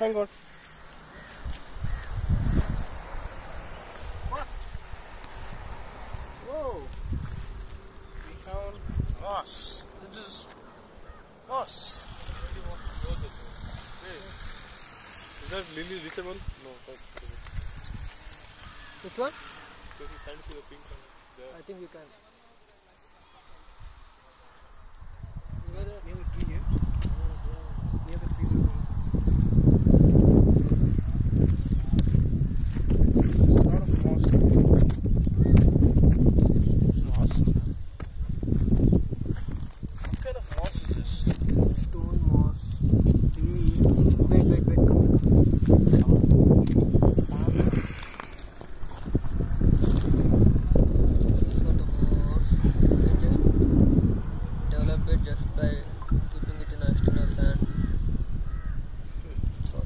thank God. Whoa! We found moss. This is moss. Is that lily reachable? No, that's reachable. Which one? Because you can't see the pink one there. I think you can. Near the tree here. Near the tree. There's a lot of moss. It's awesome. What kind of moss is this? Stone moss. Wait, come. Just by keeping it in a sand. So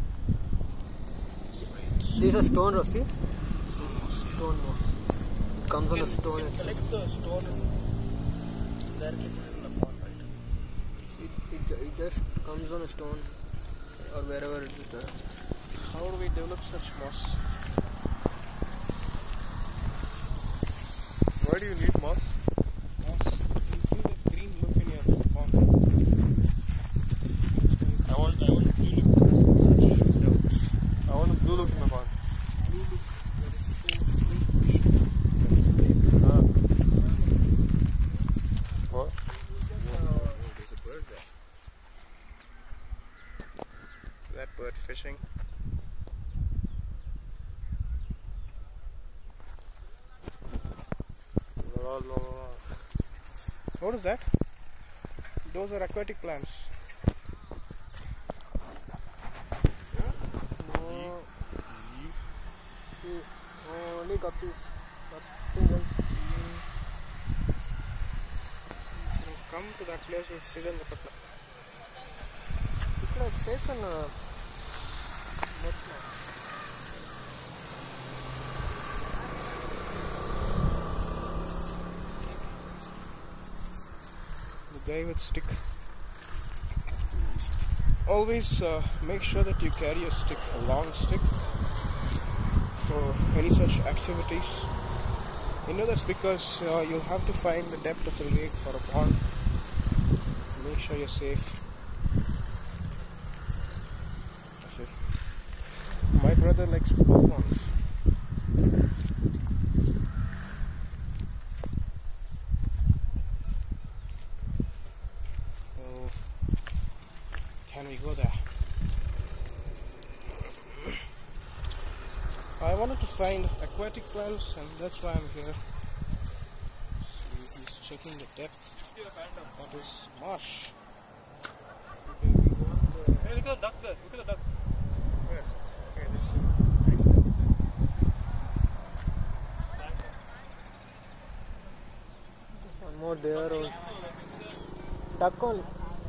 these are stone, Rossi. Stone moss. It comes on a stone. You can collect the stone and directly put it in the pond, right? It just comes on a stone or wherever it is there. How do we develop such moss? Why do you need moss? Moss. You feel that green look in your pond. I want blue look. I want a blue look in my pond. Blue look that is so sweet. What? There's a bird there. That bird fishing. What is that? Those are aquatic plants. No. Only guppies. Nothing else. Come to that place with Srirangapatna. It's like safe and The guy with stick. Always make sure that you carry a stick, a long stick, for any such activities. You know that's because you'll have to find the depth of the lake or a pond. Make sure you're safe. Okay. My brother likes ponds. Can we go there? I wanted to find aquatic plants and that's why I'm here. See, he's checking the depth. That is marsh. Okay, we want Hey, look at the duck there. Look at the duck. where? Okay, this one more there. Or duck only.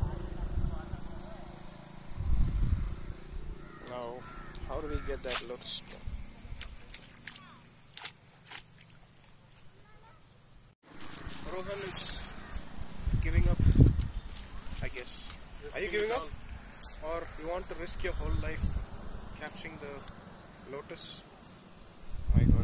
Now, how do we get that lotus stone? Rohan is giving up, I guess. Are you giving up? Or you want to risk your whole life capturing the lotus? My God.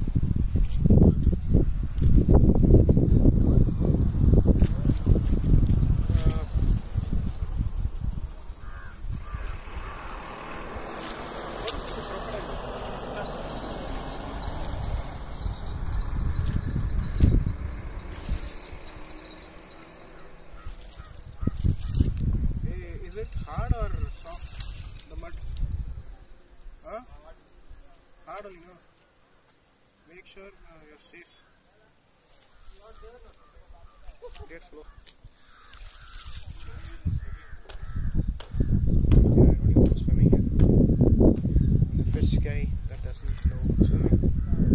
Is it hard or soft, the mud? Huh? Hard only, no? Make sure you're safe. Get slow. Yeah, I don't even know swimming here. I'm the fish guy that doesn't know swimming.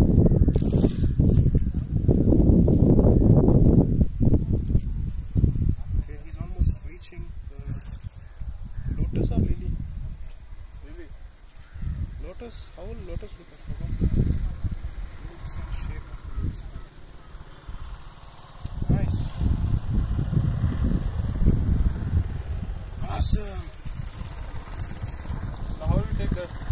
Okay, he's almost reaching the lotus or lily? Lily. Lotus? How will lotus look? I forgot. Looks in shape of a lotus plant. Nice. Awesome. Now how do you take that?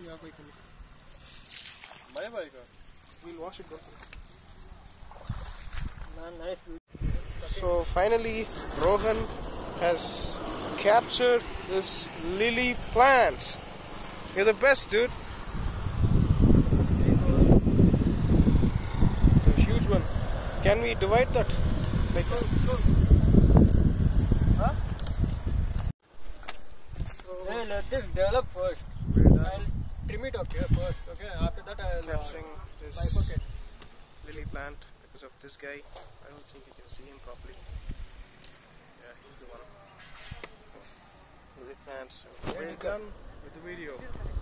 Yeah, bike only. My bike. We'll wash it. Nice. So finally, Rohan has captured this lily plant. You're the best, dude. A huge one. Can we divide that? Like, huh? Hey, let this develop first. We're done I'll trim it up here first. Okay. After that, I'll capturing this bifurcate. lily plant because of this guy. I don't think you can see him properly. Yeah, he's the one. Lily plant. We're done with the video.